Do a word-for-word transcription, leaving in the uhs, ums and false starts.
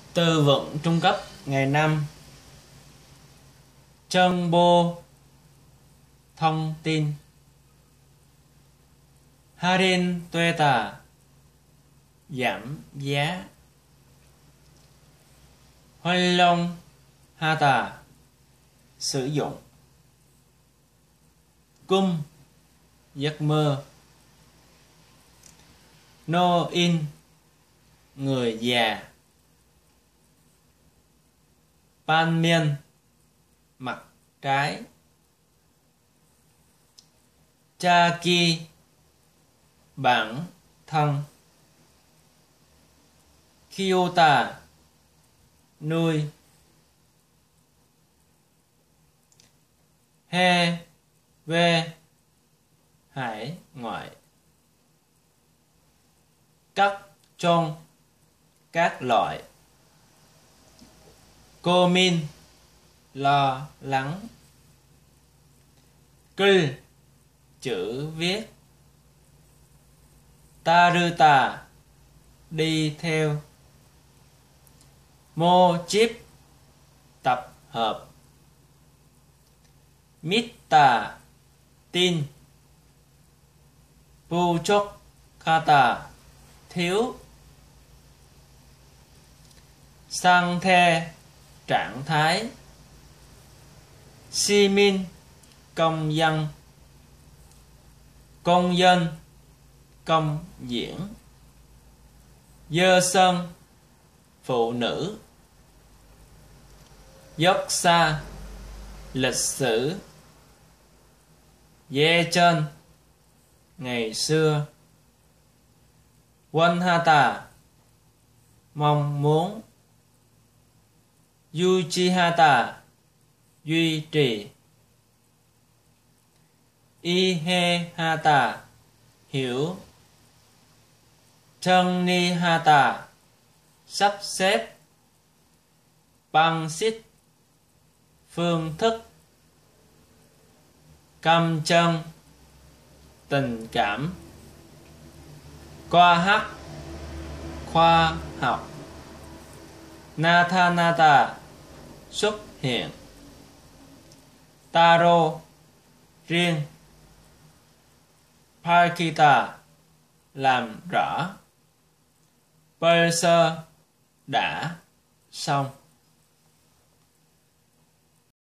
Từ vựng trung cấp ngày năm. Chân bô thông tin. Harin tuê tà giảm giá. Hoanh long ha tà sử dụng. Cung giấc mơ. No in người già. Ban miên mặt trái. Cha ki bản thân. Kyota nuôi. He về hải ngoại. Các trong các loại. Cô min lo lắng. Cư chữ viết. Ta rư tà đi theo. Mô chip tập hợp. Mít tà tin. Pu chốc kata thiếu. Sang the trạng thái. Si min công dân. Công dân công diễn. Dơ sơn phụ nữ. Dốc xa lịch sử. Dê chân ngày xưa. Quân ha tà mong muốn. Yuchi ha tà duy trì. Y he ha tà hiểu. Chân ni ha tà sắp xếp. Băng xích phương thức. Căm chân tình cảm. Qua hắc khoa học. Nathanata xuất hiện. Taro riêng. Parkita làm rõ. Perser đã xong.